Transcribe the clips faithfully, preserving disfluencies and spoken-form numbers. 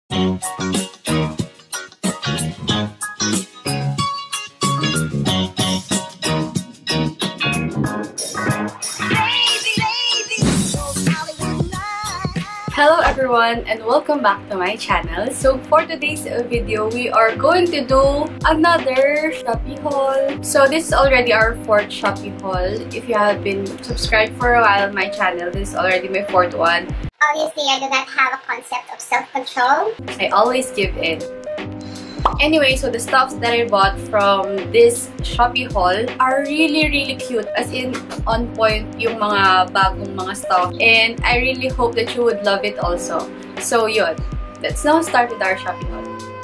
Hello everyone and welcome back to my channel. So for today's video, we are going to do another Shopee haul. So this is already our fourth Shopee haul. If you have been subscribed for a while on my channel, this is already my fourth one. Obviously, I do not have a concept of self-control. I always give in. Anyway, so the stuffs that I bought from this Shopee haul are really, really cute. As in, on point yung mga bagong mga stuff. And I really hope that you would love it also. So, yun. Let's now start with our Shopee haul.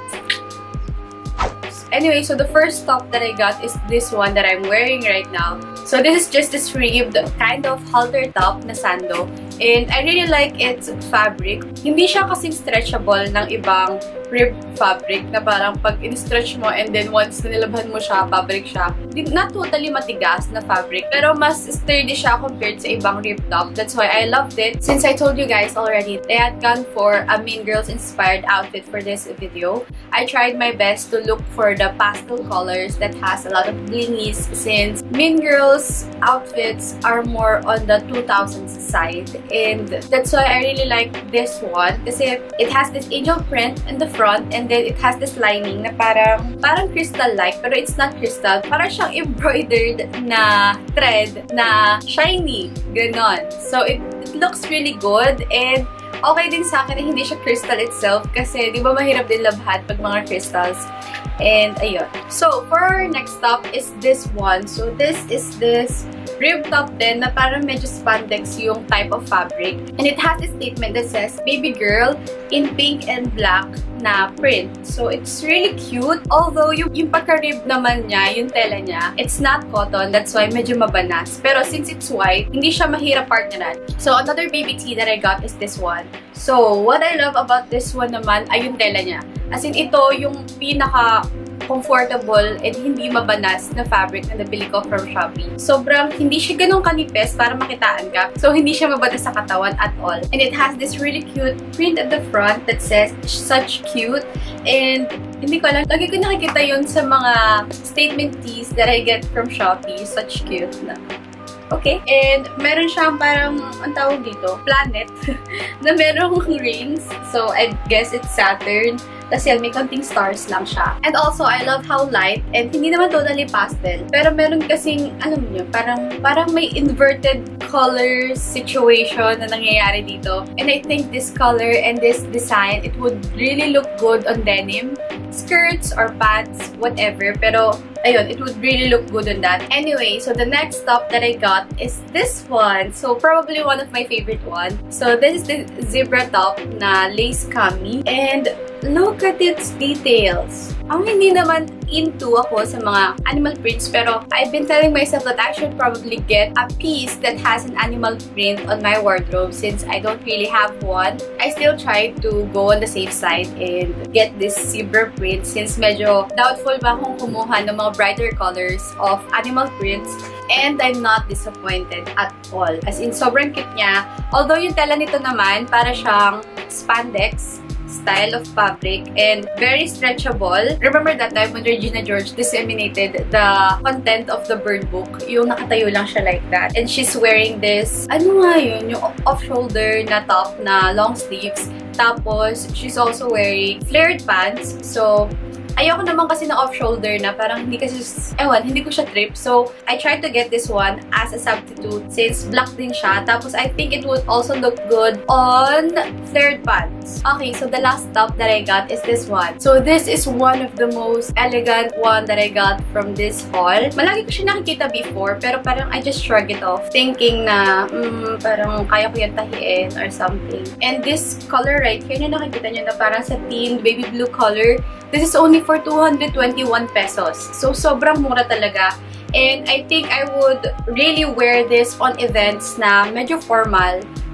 Anyway, so the first top that I got is this one that I'm wearing right now. So this is just this ribbed kind of halter top na sando. And I really like its fabric. Hindi siya kasing stretchable ng ibang ribbed fabric na parang pag in-stretch mo and then once na nilabhan mo siya, fabric siya. Not totally matigas na fabric, pero mas sturdy siya compared sa ibang ribbed top. That's why I loved it. Since I told you guys already, I had gone for a Mean Girls inspired outfit for this video. I tried my best to look for the pastel colors that has a lot of blingies since Mean Girls outfits are more on the two thousands side. And that's why I really like this one kasi it has this angel print in the front and then it has this lining na parang parang crystal-like pero it's not crystal. Parang siyang embroidered na thread na shiny. Ganon. So it, it looks really good and okay din sa akin na hindi siya crystal itself kasi di ba mahirap din labhan pag mga crystals. And ayun. So for our next top is this one. So this is this rib top din na parang medyo spandex yung type of fabric. And it has a statement that says, Baby Girl in pink and black na print. So it's really cute. Although yung, yung pagka-rib naman niya, yung tela niya, it's not cotton. That's why medyo mabanas. Pero since it's white, hindi siya mahirap partneran. So another baby tee that I got is this one. So what I love about this one naman ay yung tela niya. As in ito yung pinaka comfortable and hindi mabanas na fabric na nabili ko from Shopee. Sobrang hindi siya ganun kanipis para makitaan ka. So, hindi siya mabanas sa katawan at all. And it has this really cute print at the front that says, such cute. And hindi ko alam, lagi ko nakikita yun sa mga statement tees that I get from Shopee. Such cute na. Okay. And meron siyang parang, ang tawag dito, planet na merong rings. So, I guess it's Saturn. Kasi may konting stars lang siya. And also, I love how light and hindi naman totally pastel. Pero meron kasing, alam niyo, parang, parang may inverted color situation na nangyayari dito. And I think this color and this design, it would really look good on denim, skirts or pants, whatever. Pero, ayun, it would really look good on that. Anyway, so the next top that I got is this one. So, probably one of my favorite one. So, this is the zebra top na lace cami. And, look at its details. Ang hindi naman into ako sa mga animal prints, pero I've been telling myself that I should probably get a piece that has an animal print on my wardrobe since I don't really have one. I still try to go on the safe side and get this zebra print since medyo doubtful ba akong kumuha ng mga brighter colors of animal prints. And I'm not disappointed at all. As in, sobrang cute niya. Although yung tela nito naman, para siyang spandex style of fabric and very stretchable. Remember that time when Regina George disseminated the content of the bird book? Yung nakatayo lang siya like that. And she's wearing this, ano nga yun? Yung off-shoulder na top na long sleeves. Tapos, she's also wearing flared pants. So, ayoko naman kasi na off-shoulder na parang hindi kasi, ewan, hindi ko siya trip. So, I tried to get this one as a substitute since black din siya. Tapos, I think it would also look good on flared pants. Okay, so the last top that I got is this one. So, this is one of the most elegant one that I got from this haul. Malagi ko siya nakikita before, pero parang I just shrug it off. Thinking na, hmm, parang kaya ko yung tahiin or something. And this color right here na nakikita nyo na parang satin, baby blue color, this is only for two hundred twenty-one pesos. So, sobrang mura talaga. And I think I would really wear this on events na medyo formal.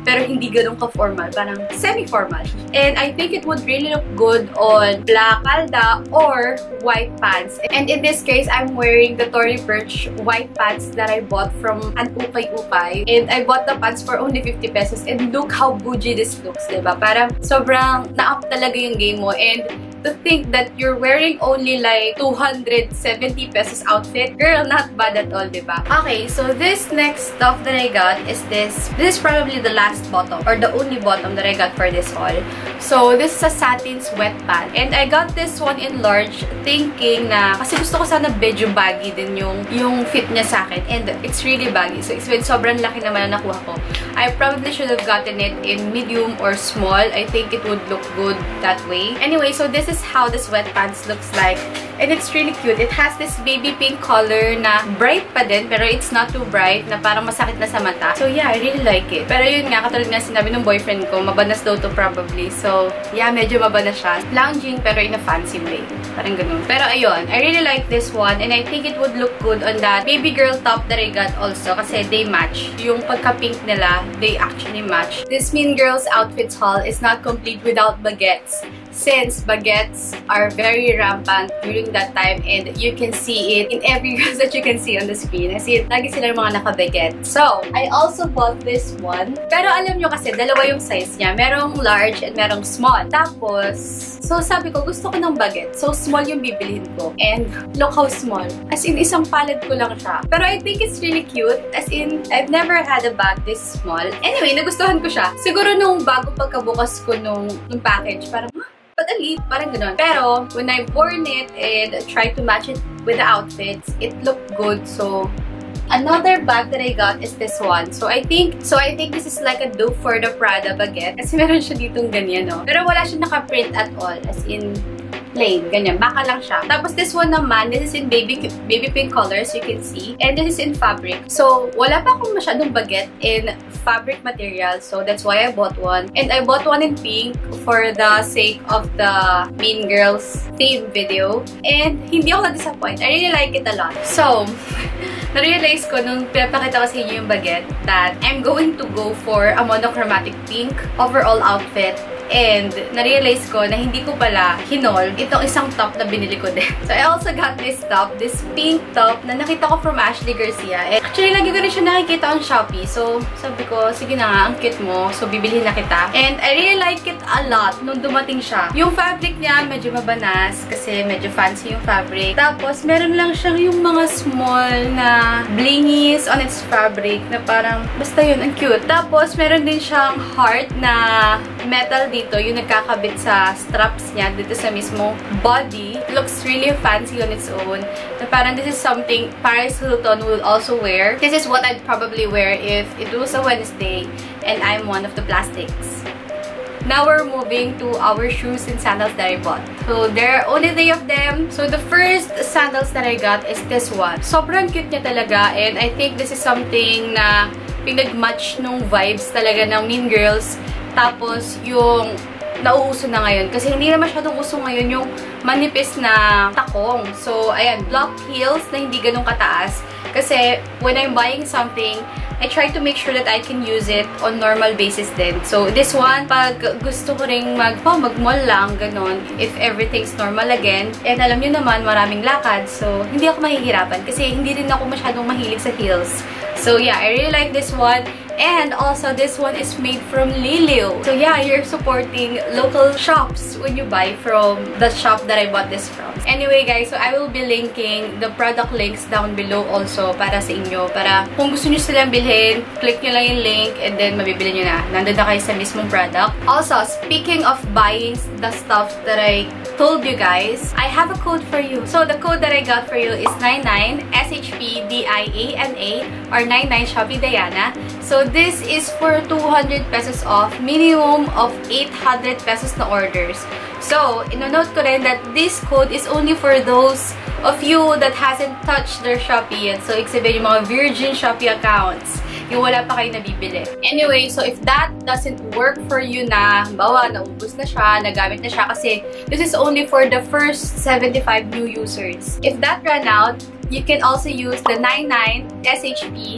pero hindi ganun ka-formal. Parang semi-formal. And I think it would really look good on black palda or white pants. And in this case, I'm wearing the Tory Burch white pants that I bought from an ukay-ukay. And I bought the pants for only fifty pesos. And look how bougie this looks, diba? Parang sobrang na-up talaga yung game mo. And to think that you're wearing only like two hundred seventy pesos outfit, girl, not bad at all, diba? Okay, so this next stuff that I got is this. This is probably the last bottom or the only bottom that I got for this haul. So this is a satin sweatpant. And I got this one in large thinking na, kasi gusto ko sana medyo baggy din yung, yung fit niya sa akin. And it's really baggy. So it's been sobrang laki naman na nakuha ko. I probably should have gotten it in medium or small. I think it would look good that way. Anyway, so this is how the sweatpants looks like. And it's really cute. It has this baby pink color na bright pa din, pero it's not too bright, na parang masakit na sa mata. So yeah, I really like it. Pero yun nga, katulad nga sinabi ng boyfriend ko, mabanas daw to probably. So yeah, medyo mabanas siya. Lounging, pero in a fancy way. Parang ganun. Pero ayun, I really like this one, and I think it would look good on that baby girl top that I got also, kasi they match. Yung pagka-pink nila, they actually match. This Mean Girls outfits haul is not complete without baguettes, since baguettes are very rampant during that time, and you can see it in every girls that you can see on the screen. I see it, lagi sila mga naka-baguette. So, I also bought this one. Pero alam nyo kasi, dalawa yung size niya. Merong large and merong small. Tapos, so sabi ko, gusto ko ng baguette. So, small yung bibilihin ko. And look how small. As in, isang palad ko lang siya. Pero I think it's really cute. As in, I've never had a bag this small. Anyway, nagustuhan ko siya. Siguro nung bago pagkabukas ko nung, nung package, parang, padalit, parang gano'n. Pero, when I worn it and tried to match it with the outfits, it looked good. So, another bag that I got is this one. So, I think, so I think this is like a dupe for the Prada baguette. Kasi meron siya ditong ganyan, no? Pero wala siya naka-print at all. As in, plain. Ganyan. Baka lang siya. Tapos, this one naman, this is in baby baby pink colors, you can see. And this is in fabric. So, wala pa akong masyadong baguette in fabric material. So, that's why I bought one. And I bought one in pink for the sake of the Mean Girls theme video. And hindi ako na-disappoint. I really like it a lot. So, na-realize ko nung pinapakita ko sa inyo yung baguette that I'm going to go for a monochromatic pink overall outfit. And na-realize ko na hindi ko pala hinol itong isang top na binili ko din. So, I also got this top, this pink top na nakita ko from Ashley Garcia. And actually, lagi ko rin siya nakikita on Shopee. So, sabi ko, sige na nga, ang cute mo. So, bibilihin na kita. And I really like it a lot nung dumating siya. Yung fabric niya, medyo mabanas kasi medyo fancy yung fabric. Tapos, meron lang siyang yung mga small na blingies on its fabric na parang, basta yun, ang cute. Tapos, meron din siyang heart na metal dito, yung nagkakabit sa straps niya dito sa mismo body. It looks really fancy on its own. Na parang this is something Paris Hilton will also wear. This is what I'd probably wear if it was a Wednesday and I'm one of the plastics. Now we're moving to our shoes and sandals that I bought. So there are only three of them. So the first sandals that I got is this one. Sobrang cute niya talaga, and I think this is something na pinag-match nung vibes talaga ng Mean Girls. Tapos, yung nauuso na ngayon. Kasi hindi na masyadong uso ngayon yung manipis na takong. So, ayan, block heels na hindi ganun kataas. Kasi, when I'm buying something, I try to make sure that I can use it on normal basis din. So, this one, pag gusto ko ring mag, oh, mag-mall lang, ganun, if everything's normal again. And alam nyo naman, maraming lakad. So, hindi ako mahihirapan. Kasi hindi rin ako masyadong mahilig sa heels. So, yeah, I really like this one. And also, this one is made from Lilio. So yeah, you're supporting local shops when you buy from the shop that I bought this from. Anyway guys, so I will be linking the product links down below also para sa inyo. Para kung gusto nyo silang bilhin, click nyo lang yung link and then mabibili nyo na. Nandun na kayo sa mismong product. Also, speaking of buying the stuff that I told you guys, I have a code for you. So the code that I got for you is nine nine S H P D I A N A or nine nine Shopee Diana. So this is for two hundred pesos off, minimum of eight hundred pesos na orders. So, ino-note ko rin that this code is only for those of you that hasn't touched their Shopee yet. So, exhibit yung mga virgin Shopee accounts. Yung wala pa kayo nabibili. Anyway, so if that doesn't work for you na, bawa, naubos na siya, nagamit na siya, kasi this is only for the first seventy-five new users. If that ran out, you can also use the nine nine S H P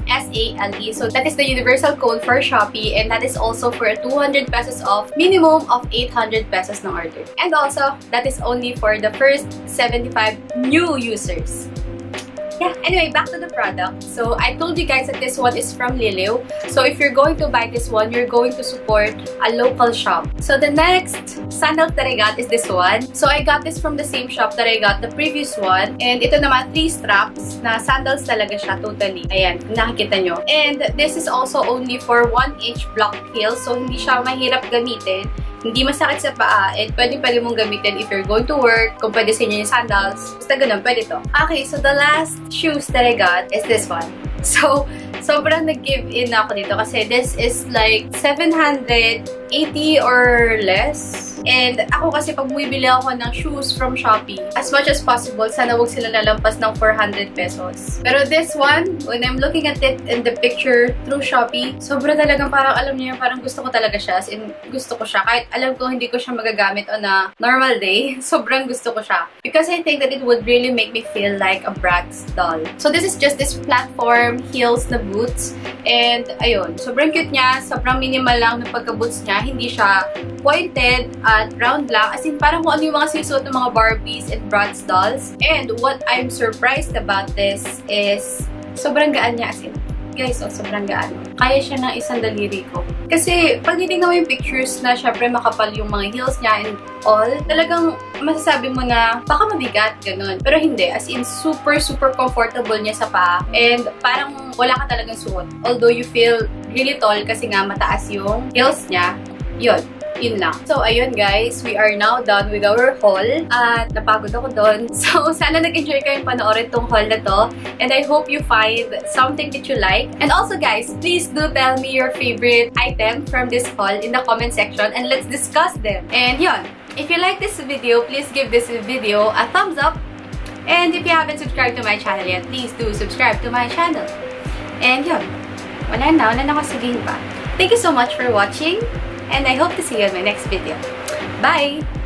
S A L E. So that is the universal code for Shopee, and that is also for a two hundred pesos off, minimum of eight hundred pesos na order. And also, that is only for the first seventy-five new users. Yeah, anyway, back to the product. So, I told you guys that this one is from Liliw. So, if you're going to buy this one, you're going to support a local shop. So, the next sandal that I got is this one. So, I got this from the same shop that I got the previous one. And ito naman, three straps na sandals talaga siya totally. Ayan, kung nakikita nyo. And this is also only for one inch block heel. So, hindi siya mahirap gamitin. Hindi masakit sa paa, and pwede-pwede mong gamitin if you're going to work, kung pwede sa inyo yung sandals. Basta ganun, pwede to. Okay, so the last shoes that I got is this one. So, sobrang nag-give in ako dito kasi this is like seven hundred eighty or less. And ako kasi pag bumibili ako ng shoes from Shopee, as much as possible, sana wag sila lalampas ng four hundred pesos. Pero this one, when I'm looking at it in the picture through Shopee, sobra talagang parang alam niyo, parang gusto ko talaga siya. As in, gusto ko siya. Kahit alam ko hindi ko siya magagamit on a normal day, sobrang gusto ko siya. Because I think that it would really make me feel like a Bratz doll. So this is just this platform heels na boots. And ayun, sobrang cute niya. Sobrang minimal lang ng pagka-boots niya. Hindi siya pointed at round lang. As in, parang kung ano yung mga sinusuot ng mga Barbies and Bratz dolls. And what I'm surprised about this is sobrang gaan niya. As in, guys, oh, sobrang gaan. Kaya siya ng isang daliri ko. Kasi, pag titignan mo yung pictures na syempre makapal yung mga heels niya and all, talagang masasabi mo na baka mabigat, ganun. Pero hindi. As in, super, super comfortable niya sa paa. And parang wala ka talagang suot. Although you feel really tall kasi nga mataas yung heels niya. Yun. Yun lang. So, ayun guys, we are now done with our haul. At napagod ako doon. So, sana nag-enjoy kayong panoorin tong haul na to. And I hope you find something that you like. And also guys, please do tell me your favorite item from this haul in the comment section and let's discuss them. And yun, if you like this video, please give this video a thumbs up. And if you haven't subscribed to my channel yet, please do subscribe to my channel. And yun, wala na, wala na ako sabihin pa. Thank you so much for watching. And I hope to see you in my next video. Bye!